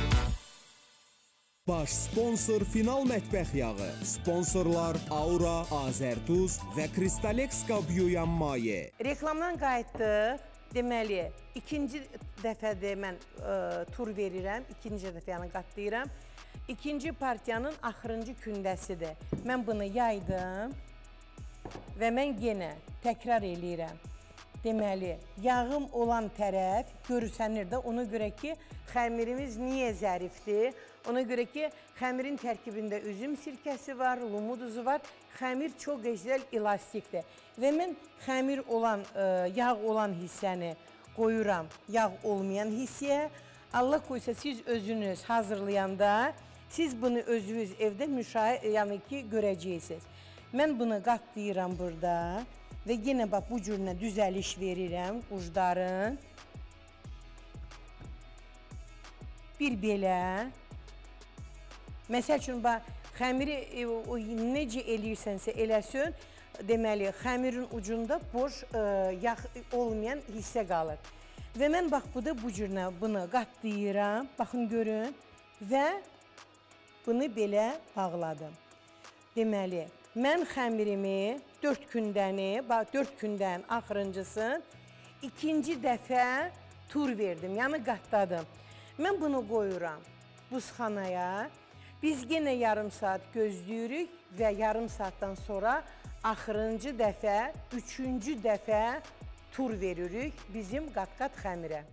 Baş sponsor Final Mətbəx yağı. Sponsorlar Aura, Azərtuz və Kristalex qab yuyan maye. Reklamdan qayıtdıq. Deməli, ikinci dəfədə mən ə, tur verirəm, ikinci dəfəni qatlayıram. İkinci partiyanın axırıncı kündəsidir. Mən bunu yaydım və mən yenə təkrar eləyirəm. Deməli, yağım olan tərəf görürsənir də, ona görə ki, xəmirimiz niyə zərifdir? Ona görə ki, xəmirin tərkibində üzüm sirkəsi var, lumu duzu var. Xəmir çox gözəl elastikdir. Və mən xəmir olan, yağ olan hissəni qoyuram yağ olmayan hissəyə. Allah qoysa siz özünüz hazırlayanda, siz bunu özünüz evdə müşahidə, yəni ki, görəcəksiniz. Mən bunu qatlayıram burada və yenə bax bu cürünə düzəliş verirəm ucdarın. Bir belə. Məsəl üçün, bax, xəmiri necə eləyirsənsə eləsin, deməli, xəmirin ucunda boş yağ olmayan hissə qalır. Və mən bax, bu da bu cürünə bunu qatlayıram, baxın görün və bunu belə bağladım. Deməli, mən xəmirimi dörd gündəni, bax, dörd gündən axırıncısın, ikinci dəfə tur verdim, yəni qatladım. Mən bunu qoyuram buzxanaya, biz yenə yarım saat gözləyirik və yarım saatdan sonra axırıncı dəfə, üçüncü dəfə tur veririk bizim qat-qat xəmirə.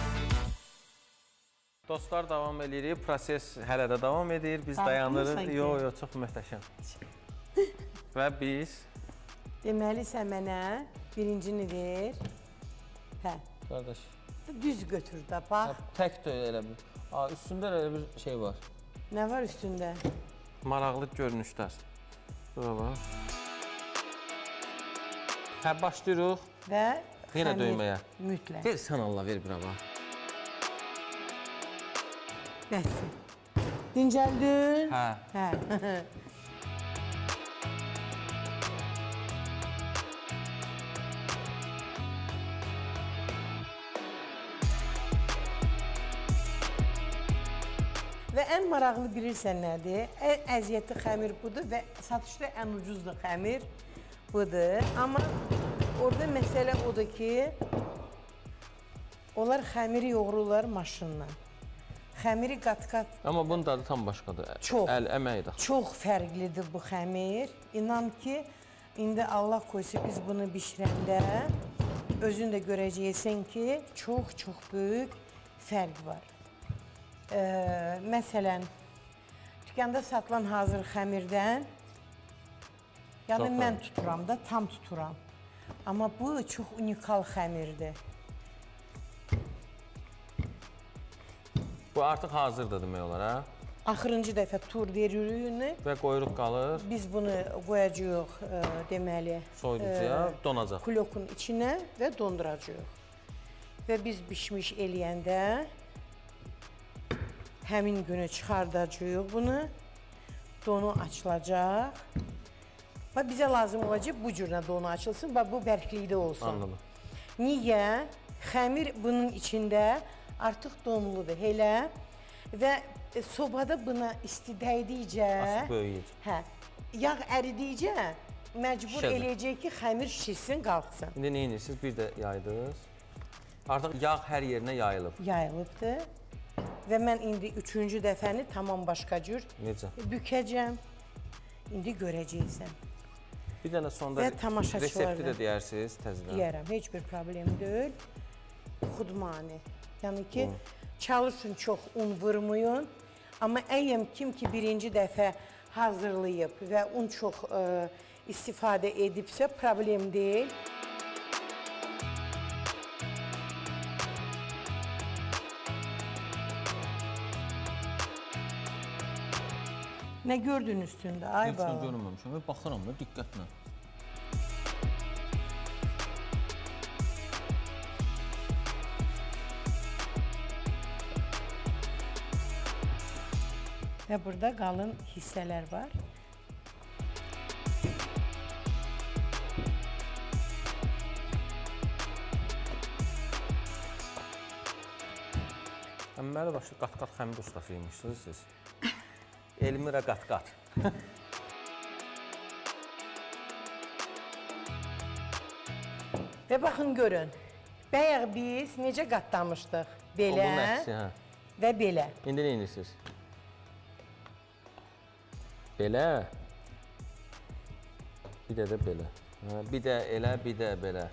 Dostlar, davam edirik. Proses hələ də davam edir. Biz dayanırıq. Yox, yox, çox möhtəşəm. Və biz... Deməli, sən mənə birincini ver. Hə. Qardaş. Düz götür də, bax. Tək də elə bir. Üstündə elə bir şey var. Nə var üstündə? Maraqlı görünüşlər. Bura bax. Hə, başlayırıq. Və yenə döyməyə. Mütləq. Ver, sən Allah, ver bura bax. Bəsin. Dincəldin? Hə. Hə. Və ən maraqlı bilirsən nədir? Ən əziyyətli xəmir budur və satışda ən ucuzlu xəmir budur. Amma orada məsələ odur ki, onlar xəmiri yoğururlar maşınla. Xəmiri qat-qat... Amma bunun dadı tam başqadır. Çox. Əl əməyi də. Çox fərqlidir bu xəmir. İnan ki, indi Allah qoysa biz bunu bişirəndə özün də görəcəksən ki, çox-çox böyük fərq var. Ee, məsələn, dükkanda satılan hazır xəmirdən, yəni Çox mən tuturam da, tam tuturam. Amma bu çox unikal xəmirdir. Bu artıq hazırdır demək olar, hə? Axırıncı dəfə tur veririk. Və qoyuruq qalır. Biz bunu qoyacağıq, e, deməli, soyuducuya, e, donacaq. Kulokun içinə və donduracağıq. Və biz bişmiş eləyəndə həmin günü çıxardacağıq bunu, donu açılacaq. Və bizə lazım olacaq bu cürünə donu açılsın və bu bərklikdə olsun. Anladım. Niyə? Xəmir bunun içində artıq donludur, elə və sobada buna isti dəydikcə, Asıb böyüyəcək. hə, yağ əridikcə məcbur Şişədir. eləyəcək ki, xəmir şişsin, qalxsın. İndi nə edirsiniz? Bir də yaydınız. Artıq yağ hər yerinə yayılıb. Yayılıbdır. Və mən indi üçüncü dəfəni tamam başqa cür Necə? bükəcəm. İndi görəcəksən. Bir dənə sonda Və tamaşaçılar resepti da də deyərsiniz təzədən. deyərəm, heç bir problem deyil. Xudmani. Yəni ki, çalışın çox un vurmayın. Amma əgər kim ki birinci dəfə hazırlayıb və un çox ə, istifadə edibsə, problem deyil. Nə gördün üstündə, ay Heç bala? nə görünməmişəm və baxıram da diqqətlə. Və burada qalın hissələr var. Əmməli başlı qat-qat xəmir ustasıymışsınız siz. Elmira qat-qat. Və baxın, görün. Bəyək biz necə qatlamışdıq? Belə əksi, hə. və belə. İndi nə edirsiniz? Belə. Bir də də belə. Hə, bir də elə, bir də belə.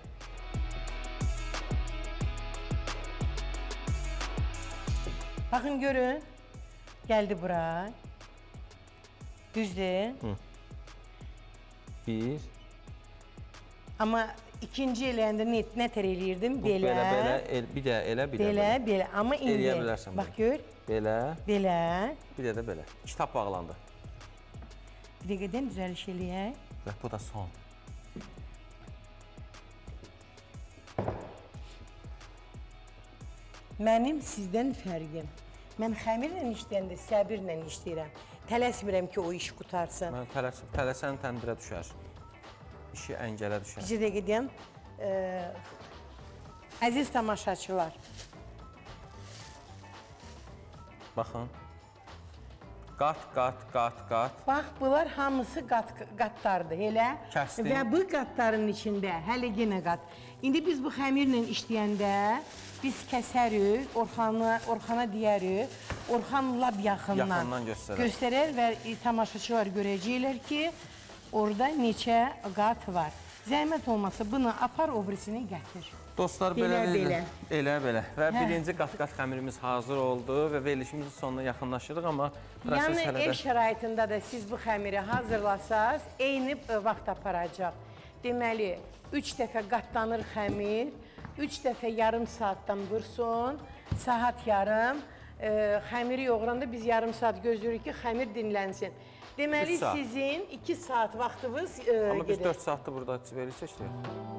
Baxın, görün. Gəldi bura. Düzdür. Hı. Bir. Amma ikinci eləyəndə nə, nə tər eləyirdim? Bu, Belə. Belə, belə, el, bir də elə, bir də Belə, belə. belə. Amma indi, Eləyə bilərsən bax bunu. gör. Belə, Belə. bir də də belə. Kitap bağlandı. Bir dəqiqədən düzəliş eləyək. Və bu da son. Mənim sizdən fərqim. Mən xəmirlə işləyəndə səbirlə işləyirəm. Tələsmirəm ki, o iş qutarsın. Mən tələs, tələsən təndirə düşər. İşi əngələ düşər. Bir dəqiqə deyəm. E, əziz tamaşaçılar. Baxın. Qat, qat, qat, qat. Bax, bunlar hamısı qat, qatlardır, elə. Kəsdin. Və bu qatların içində hələ yenə qat. İndi biz bu xəmirlə işləyəndə biz kəsərik, Orxana, Orxana deyərik. Orxan lab yaxından, Yaxından göstərər. göstərər və tamaşaçılar görəcəklər ki, orada neçə qat var. Zəhmət olmasa bunu apar, obrisini gətir. Dostlar, Belə, belə, belə. elə, belə. Və Hə. birinci qat-qat xəmirimiz hazır oldu və verilişimizin sonuna yaxınlaşırıq, amma proses Yəni, hələ ev də... şəraitində da siz bu xəmiri hazırlasaz, eyni vaxt aparacaq. Deməli, üç dəfə qatlanır xəmir, üç dəfə yarım saatdan vursun, saat yarım. E, xəmiri yoğuranda biz yarım saat gözləyirik ki, xəmir dinlənsin. Deməli, sizin iki saat vaxtınız e, gedir. Amma biz dörd saatdır burada verirsək deyə.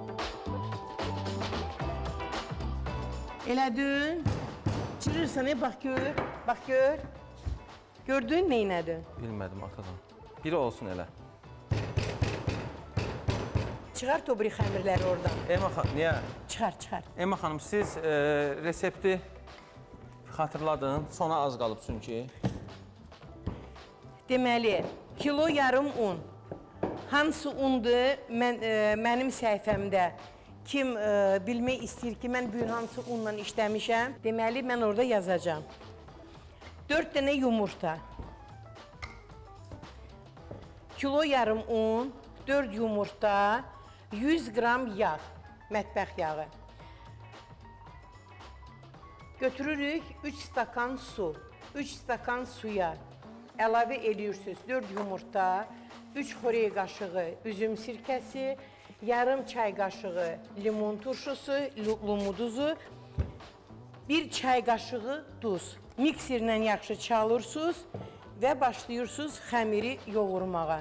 Elədin, çırırsan, e, bax gör, bax gör. Gördün, neynədin? Bilmədim, atadan. Biri olsun elə. Çıxart o biri xəmirləri oradan. Ema xanım, niyə? Çıxar, çıxar. Ema xanım, siz e, resepti xatırladın, sona az qalıb çünki. Deməli, kilo yarım un. Hansı undur mən, e, mənim səhifəmdə? Kim e, bilmək istəyir ki, mən bu hansı unla işləmişəm? Deməli, mən orada yazacağam. dörd dənə yumurta. Kilo yarım un, dörd yumurta, yüz qram yağ, mətbəx yağı. Götürürük üç stakan su. üç stakan suya əlavə edirsiniz dörd yumurta, üç xörək qaşığı üzüm sirkəsi, yarım çay qaşığı limon turşusu, lumu duzu, bir çay qaşığı duz. Mikserlə yaxşı çalırsınız və başlayırsınız xəmiri yoğurmağa.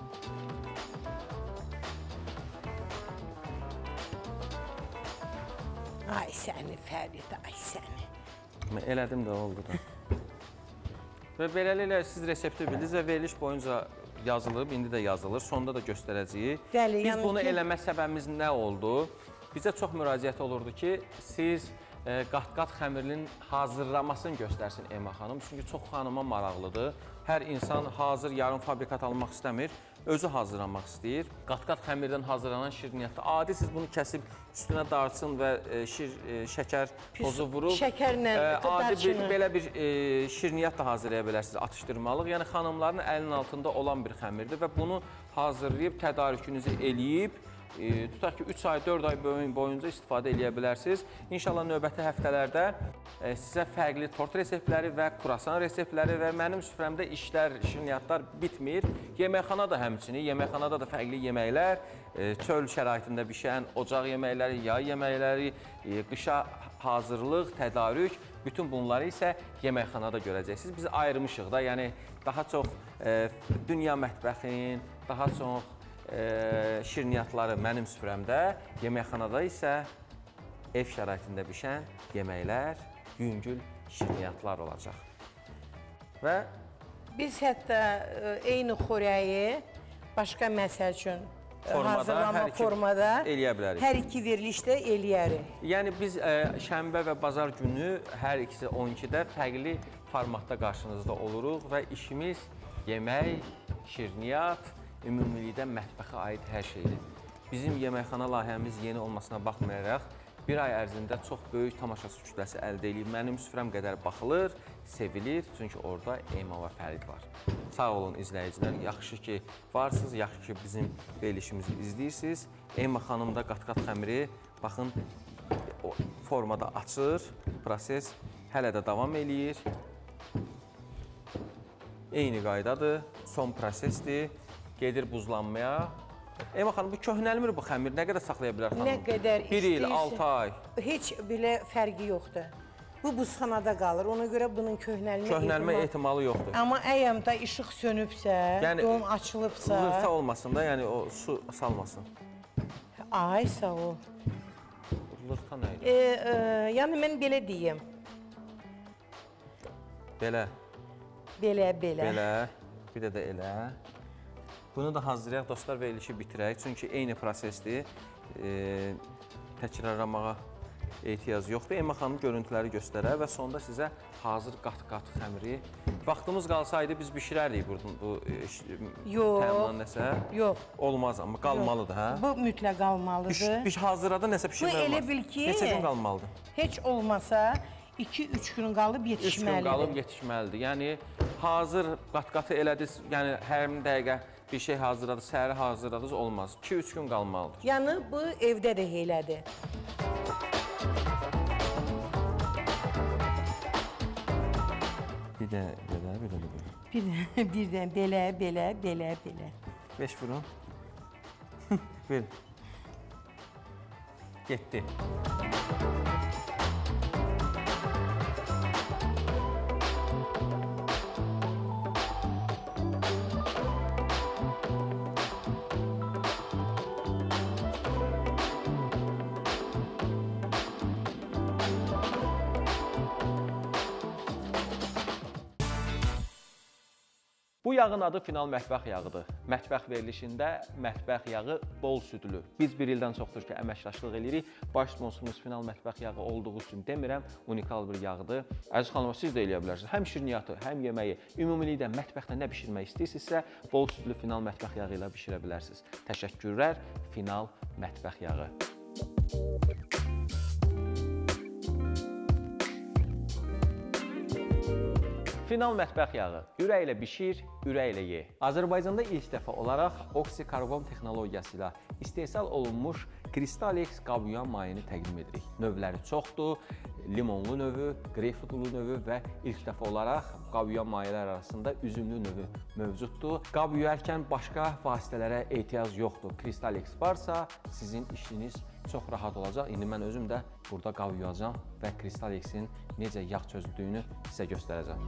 Ay səni Fərid, ay səni. Mən elədim də, oldu da. Və beləliklə siz resepti bildiniz və veriliş boyunca yazılıb, indi də yazılır, sonunda da göstərəcəyik. Bəli, Biz yəni bunu ki... eləmə səbəbimiz nə oldu? Bizə çox müraciət olurdu ki, siz qat-qat xəmirinin hazırlamasını göstərsin Ema xanım. Çünki çox xanıma maraqlıdır. Hər insan hazır yarım fabrikat almaq istəmir, özü hazırlamaq istəyir. Qat-qat xəmirdən hazırlanan şirniyyatda adi siz bunu kəsib üstünə darçın və şir, şəkər tozu vurub şəkərlə adi bir, belə bir e, şirniyyat da hazırlaya bilərsiniz, atışdırmalıq. Yəni xanımların əlinin altında olan bir xəmirdir və bunu hazırlayıb tədarükünüzü eləyib E, tutaq ki, üç ay, dörd ay boyunca istifadə edə bilərsiniz. İnşallah növbəti həftələrdə e, sizə fərqli tort reseptləri və kurasan reseptləri və mənim süfrəmdə işlər, şirniyyatlar bitmir. Yeməkxana da həmçinin, yeməkxanada da fərqli yeməklər, e, çöl şəraitində bişən ocaq yeməkləri, yay yeməkləri, e, qışa hazırlıq, tədarük, bütün bunları isə yeməkxanada görəcəksiniz. Biz ayrılmışıq da, yəni daha çox e, dünya mətbəxin, daha çox E, şirniyyatları mənim süfrəmdə, yeməkxanada isə ev şəraitində bişən yeməklər, yüngül şirniyyatlar olacaq. Və biz hətta e, eyni xörəyi başqa məsəl üçün Formada, hazırlama hər iki formada eləyə bilərik. hər iki verilişdə eləyərik. Yəni biz ə, şənbə və bazar günü hər ikisi on ikidə fərqli formatda qarşınızda oluruq və işimiz yemək, şirniyyat, ümumilikdə mətbəxə aid hər şeydir. Bizim yeməkxana layihəmiz yeni olmasına baxmayaraq, bir ay ərzində çox böyük tamaşaçı kütləsi əldə edib. Mənim süfrəm qədər baxılır, sevilir, çünki orada ema və fərid var. Sağ olun izləyicilər, yaxşı ki varsınız, yaxşı ki bizim verilişimizi izləyirsiniz. Ema xanım da qat-qat xəmiri, baxın, formada açır, proses hələ də davam eləyir. Eyni qaydadır, son prosesdir, gedir buzlanmaya. Ema xanım, bu köhnəlmir bu xəmir, nə qədər saxlaya bilər xanım? Nə qədər Bir il, istəyirsən. altı ay. Heç belə fərqi yoxdur. Bu buzxanada qalır, ona görə bunun köhnəlmə, Köhnəlmə ehtimalı... ehtimalı yoxdur. Amma əgər də işıq sönübsə, Yəni, don açılıbsa... Lırta olmasın da, yəni o su salmasın. Ay, sağ ol. Lırta nə idi? E, e, yəni, mən belə deyim. Belə. Belə, belə. Belə. Bir də də elə. Bunu da hazırlayaq, dostlar, verilişi bitirək. Çünki eyni prosesdir. E, təkrarlamağa ehtiyac yoxdur. Ema xanım görüntüləri göstərər və sonda sizə hazır qat-qat xəmiri. Vaxtımız qalsaydı biz bişirərdik bu təminat nəsə. Yox. Olmaz, amma qalmalıdır, hə? Bu mütləq qalmalıdır. Biş hazırladı, nəsə pişirmək olmaz. Bu elə bil ki... Neçə gün qalmalıdır? Heç olmasa iki üç gün qalıb yetişməlidir. üç gün qalıb yetişməlidir. Yəni, hazır qat-qatı elədiniz, yəni hər dəqiqə bir şey hazırladınız, səhəri hazırladınız, olmaz. iki üç gün qalmalıdır. Yəni, bu evdə də elədir. Bir də belə, bir də belə. Bir, birdən belə, belə, belə, belə. Beş vurun. Verin. Getdi. Bu yağın adı final mətbəx yağıdır. Mətbəx verilişində mətbəx yağı bol südlü. Biz bir ildən çoxdur ki, əməkdaşlıq edirik. Baş sponsorumuz final mətbəx yağı olduğu üçün demirəm, unikal bir yağdır. Əziz xanım, siz də eləyə bilərsiniz. Həm şirniyyatı, həm yeməyi, ümumilikdə mətbəxdə nə bişirmək istəyirsinizsə, bol südlü final mətbəx yağı ilə bişirə bilərsiniz. Təşəkkürlər, final mətbəx yağı. Final mətbəx yağı. Ürəklə bişir, ürəklə ye. Azərbaycanda ilk dəfə olaraq oksikarbon texnologiyası ilə istehsal olunmuş Cristalex qab-yuyan mayını təqdim edirik. Növləri çoxdur, limonlu növü, greypfrutlu növü və ilk dəfə olaraq qab-yuyan mayələr arasında üzümlü növü mövcuddur. Qab yuyarkən başqa vasitələrə ehtiyac yoxdur. Cristalex varsa, sizin işiniz çox rahat olacaq. İndi mən özüm də burada qab yuyacağam və Cristalex'in necə yağ çözüldüyünü sizə göstərəcəm.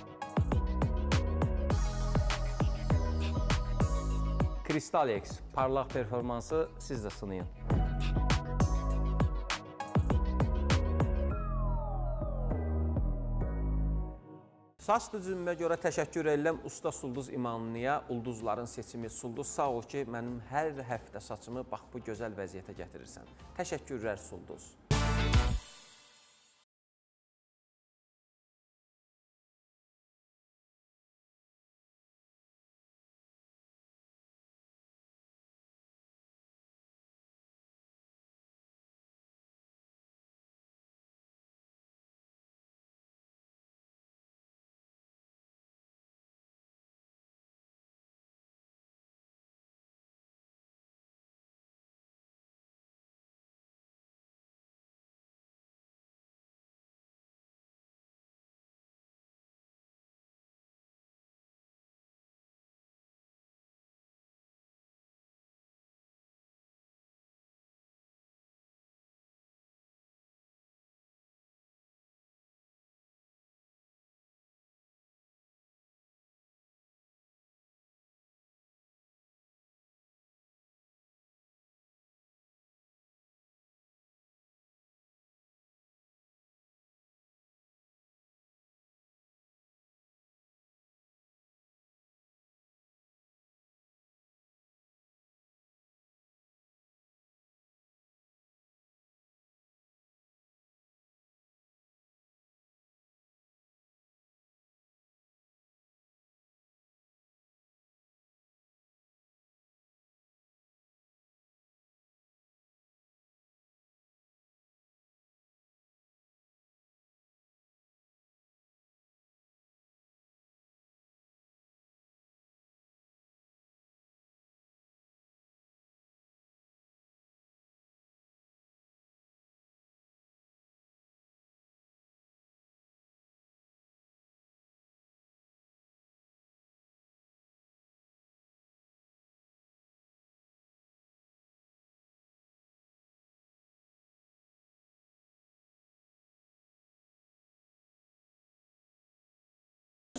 Cristalex parlaq performansı siz də sınayın. Saç düzümümə görə təşəkkür edirəm usta Sulduz İmanlıya, ulduzların seçimi. Sulduz, sağ ol ki, mənim hər həftə saçımı bax bu gözəl vəziyyətə gətirirsən. Təşəkkürlər Sulduz.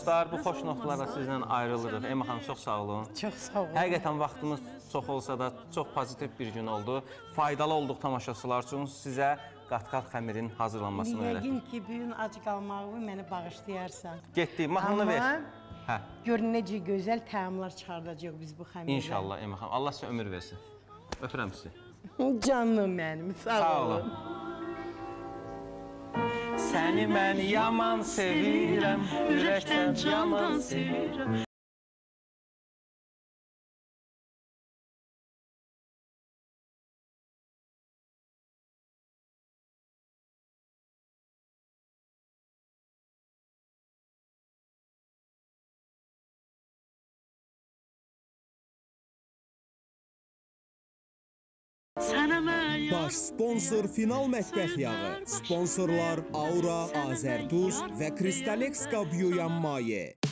Dostlar, bu xoş notlarla sizdən ayrılırıq. Emma xanım, çox sağ olun. Çox sağ olun. Həqiqətən vaxtımız çox olsa da çox pozitiv bir gün oldu. Faydalı olduq tamaşaçılar üçün. Sizə qat-qat xəmirin hazırlanmasını öyrətdik. Yəqin ki, bu gün ac qalmağımı mənə bağışlayarsan. Getdik, mahnını ver. Amma gör necə gözəl təamlar çıxardacaq biz bu xəmirdən. İnşallah Emma xanım. Allah sizə ömür versin. Öpürəm sizi. Canım mənim, sağ, Sağ olun. olun. Səni mən yaman sevirəm, ürəkdən yaman sevirəm. Baş sponsor Final Mətbəx yağı. Sponsorlar Aura, Azərtuz və Kristalex Qabyoyan maye.